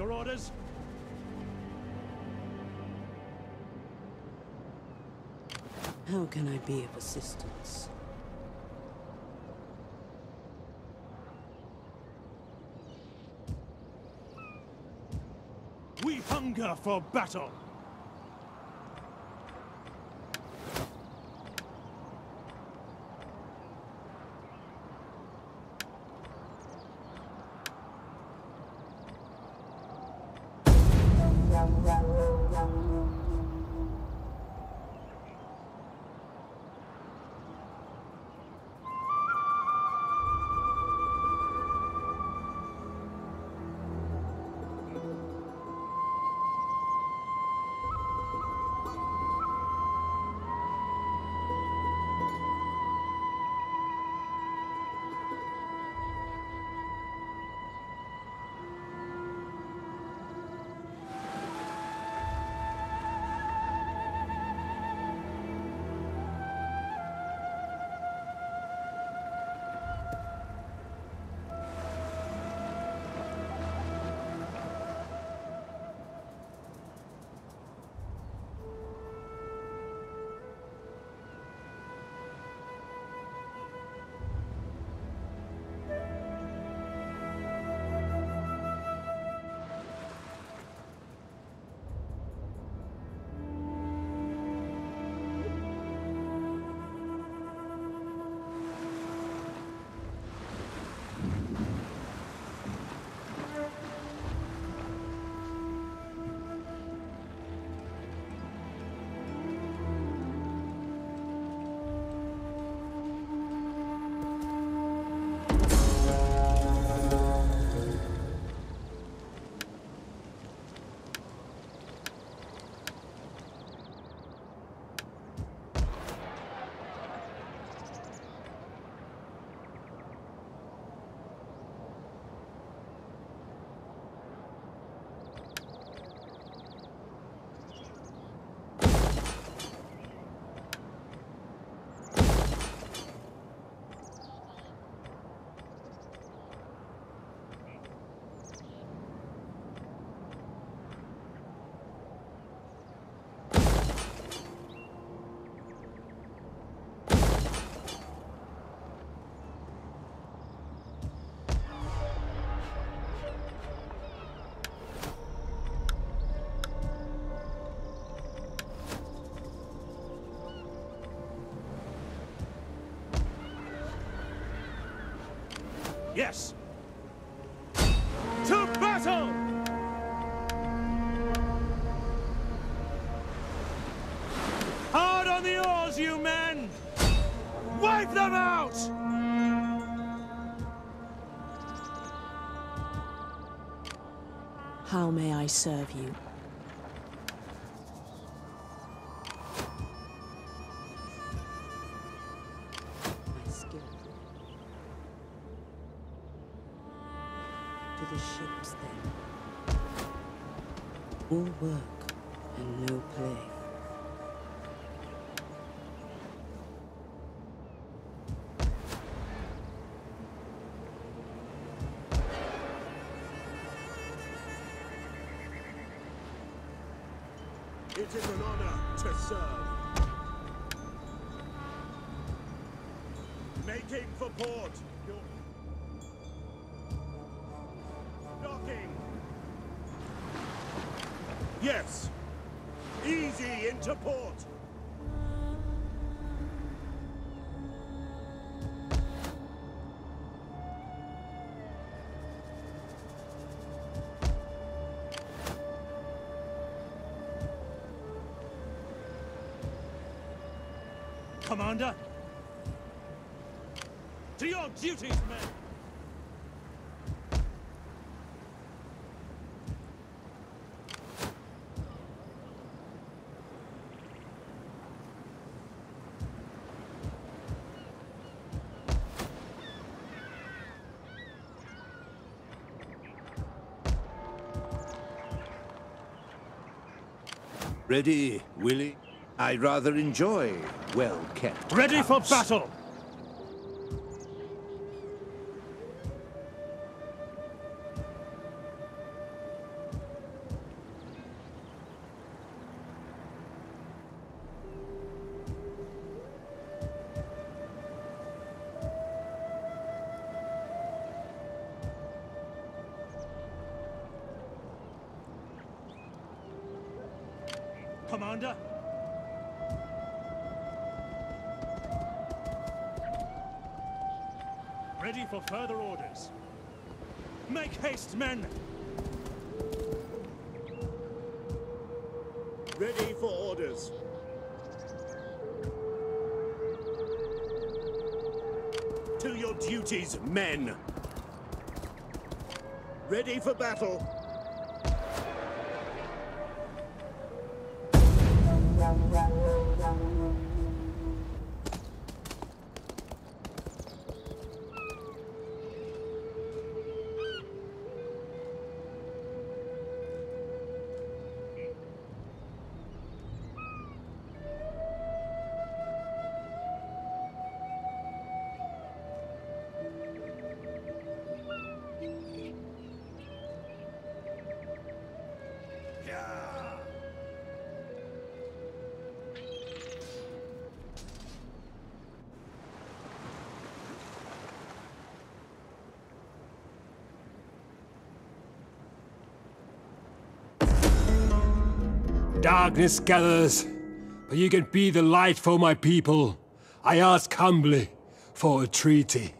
Your orders? How can I be of assistance? We hunger for battle! Yes! To battle! Hard on the oars, you men! Wipe them out! How may I serve you? My skill. To the ships, then. All work and no play. It is an honor to serve. Making for port. Docking. Yes. Easy into port. Commander! To your duties, men! Ready, Willie? I rather enjoy well-kept Ready for house. battle! Commander. Ready for further orders. Make haste, men! Ready for orders. To your duties, men! Ready for battle. Darkness gathers, but you can be the light for my people. I ask humbly for a treaty.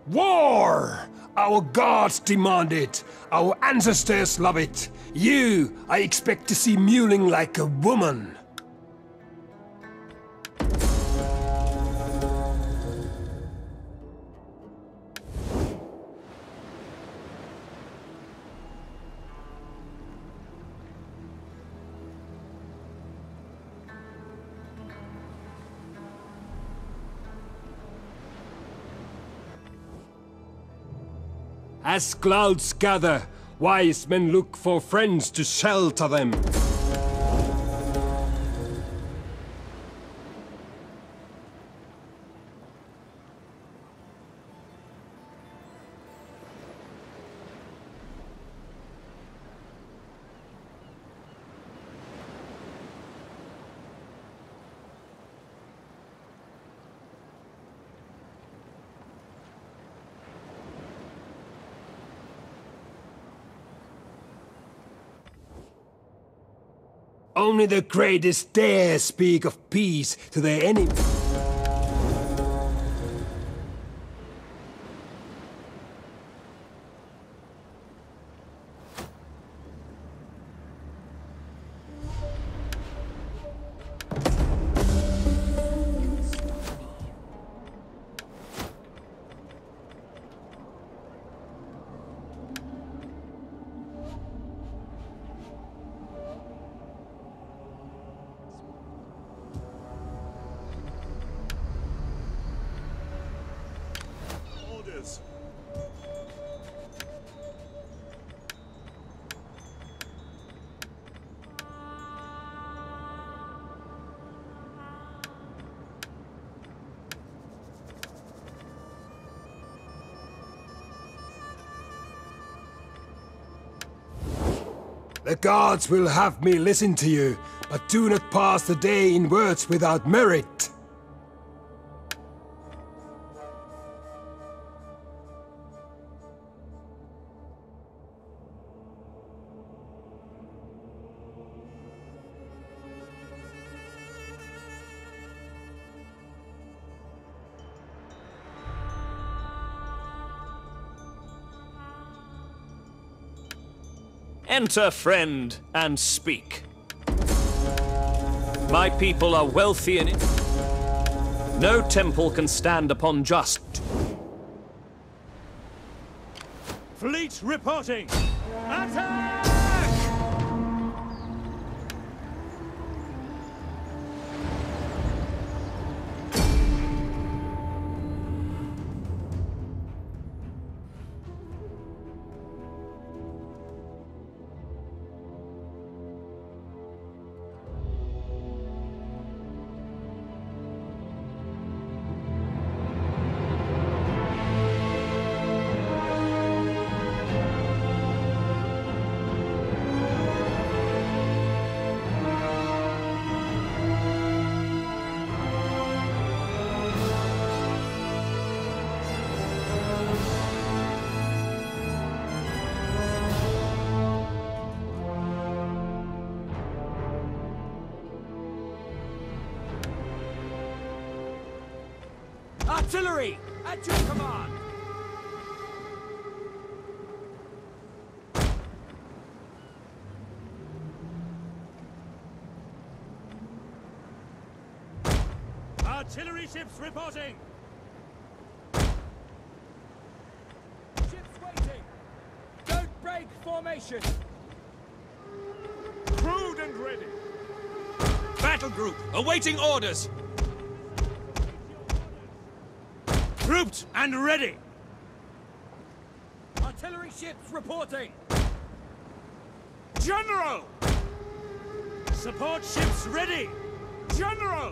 War! Our gods demand it. Our ancestors love it. You, I expect to see mewling like a woman. As clouds gather, wise men look for friends to shelter them. Only the greatest dare speak of peace to their enemies. Orders. The gods will have me listen to you, but do not pass the day in words without merit. Enter, friend, and speak. My people are wealthy and no temple can stand upon just. Fleet reporting! Attack! Artillery, at your command! Artillery ships reporting! Ships waiting! Don't break formation! Crewed and ready. Battle group, awaiting orders! Grouped and ready! Artillery ships reporting! General! Support ships ready! General!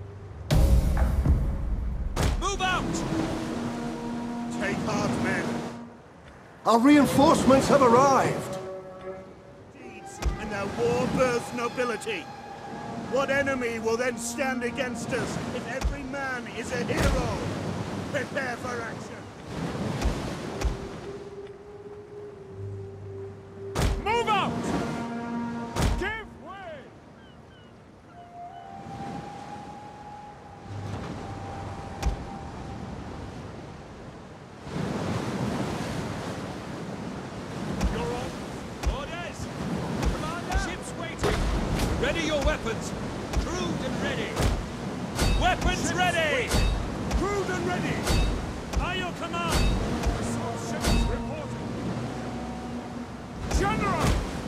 Move out! Take heart, men. Our reinforcements have arrived! Deeds and their war-birthed nobility. What enemy will then stand against us if every man is a hero? Prepare for action. Move out! Give way! weapons! Crude and ready! Weapons ready! Crude and ready! By your command! Assault ships reporting! General!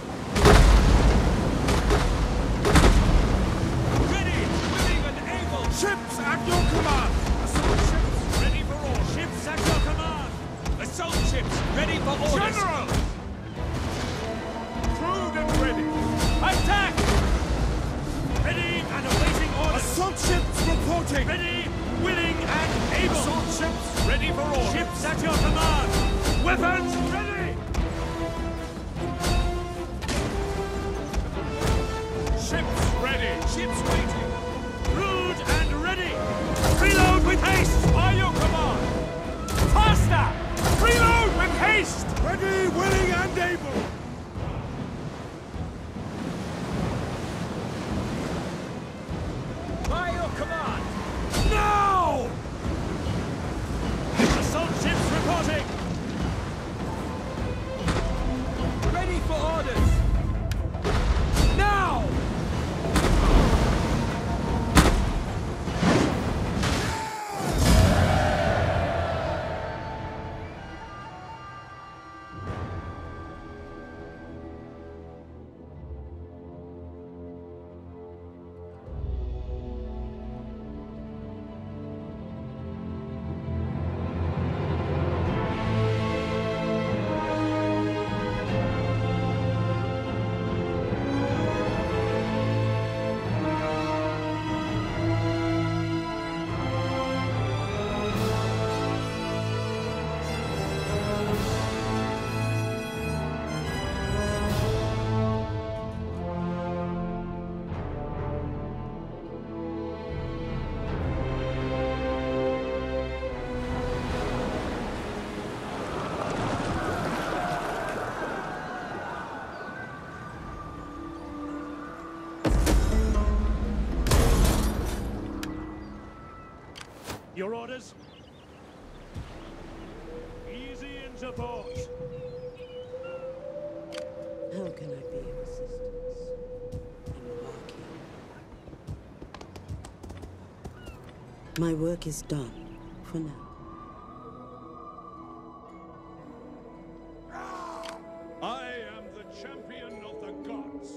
Ready, willing and able! Ships at your command! Assault ships ready for orders! Ships at your command! Assault ships ready for orders! General! Crude and ready! Attack! Ready and awaiting orders! Assault ships reporting! Ready, willing and able! Assault ships ready for orders! Ships at your command! Weapons ready! Ships ready! Ships waiting! Crude and ready! Reload with haste! By your command! Faster! Reload with haste! Ready, willing and able! By your command! Now! Assault ships reporting! Ready for orders! Now! Your orders? Easy into port. How can I be of assistance? Embarking. My work is done, for now. I am the champion of the gods.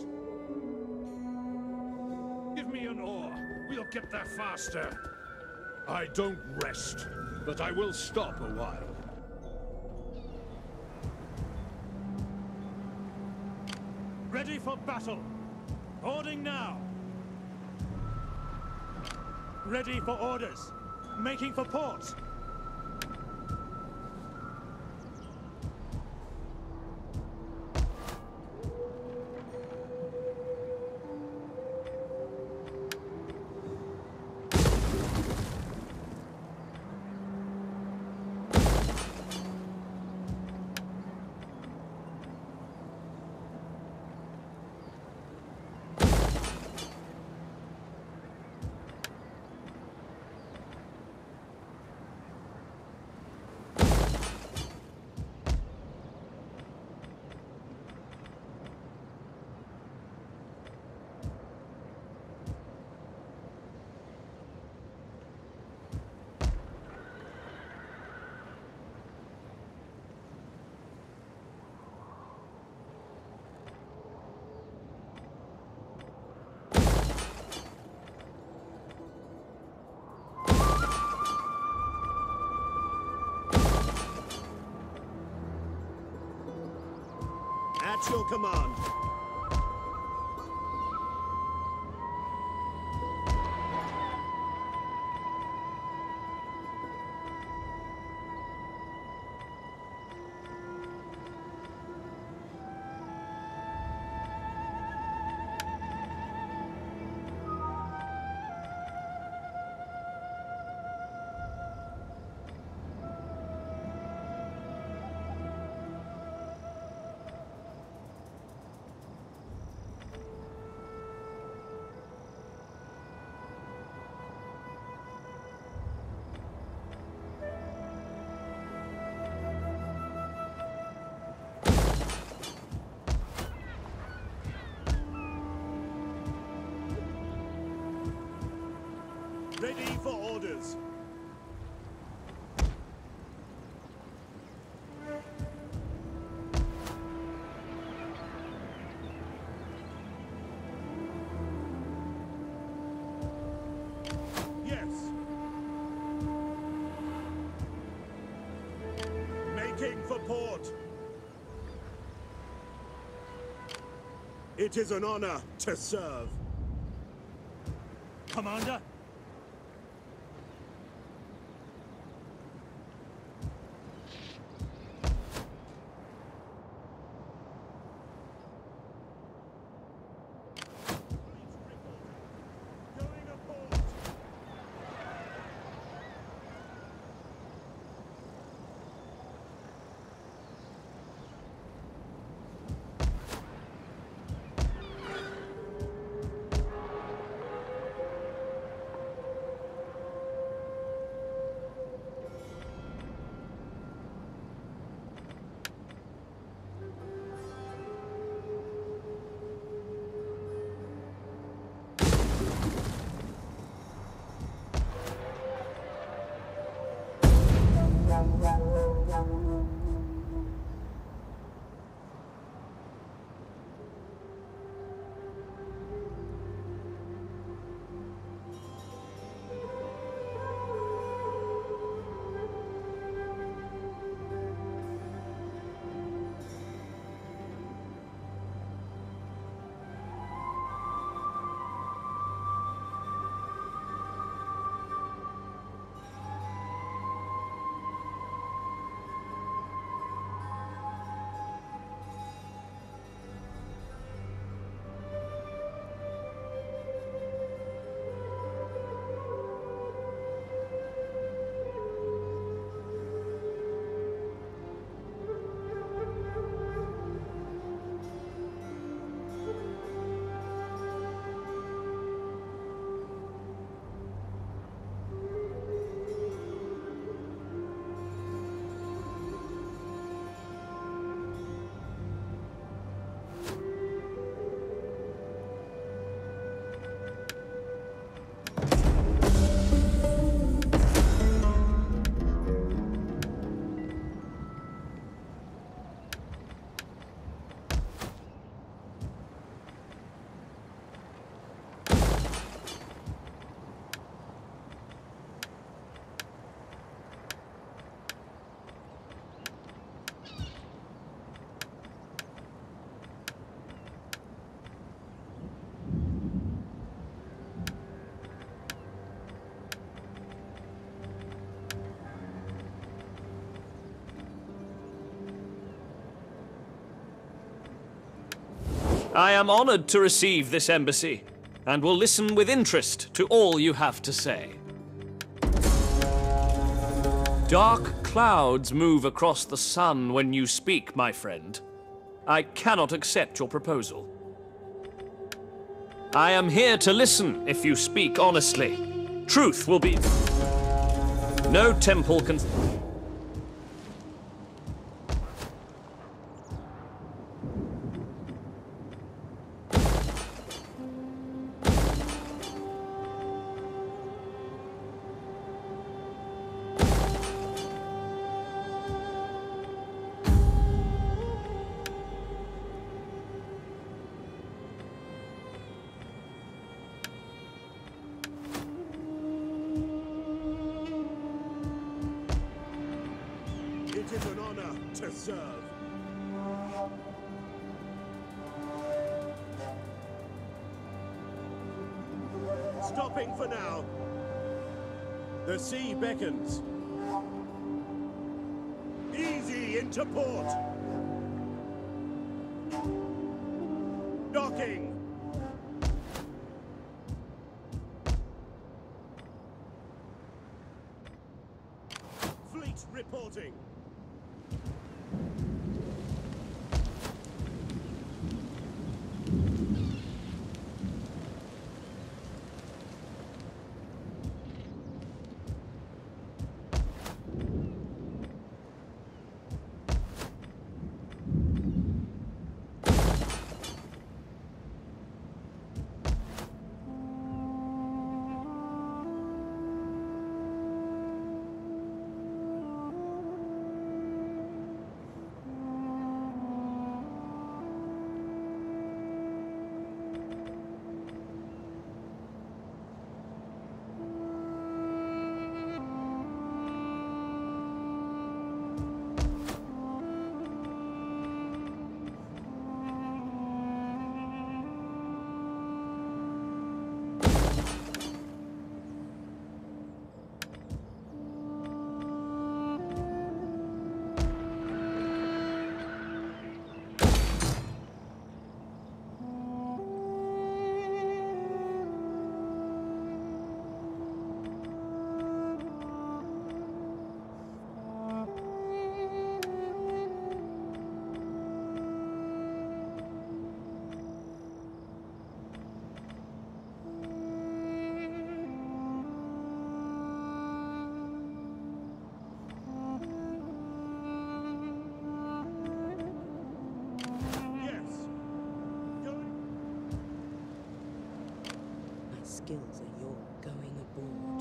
Give me an oar. We'll get there faster. I don't rest, but I will stop a while. Ready for battle. Boarding now. Ready for orders. Making for port. At your command. Ready for orders. Yes. Making for port. It is an honor to serve. Commander? Going aboard. I am honored to receive this embassy, and will listen with interest to all you have to say. Dark clouds move across the sun when you speak, my friend. I cannot accept your proposal. I am here to listen if you speak honestly. Truth will be... No temple can... It is an honor to serve. Stopping for now. The sea beckons. Easy into port. Docking. Fleet reporting. skills are yours. Going aboard.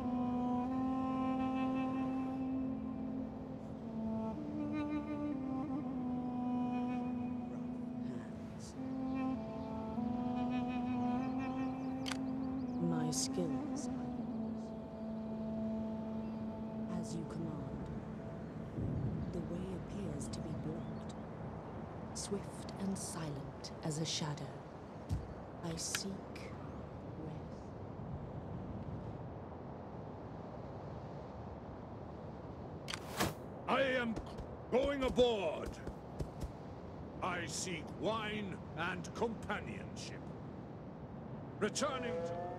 My skills are yours. As you command. The way appears to be blocked. Swift and silent as a shadow. I seek rest. I am going aboard. I seek wine and companionship. Returning to...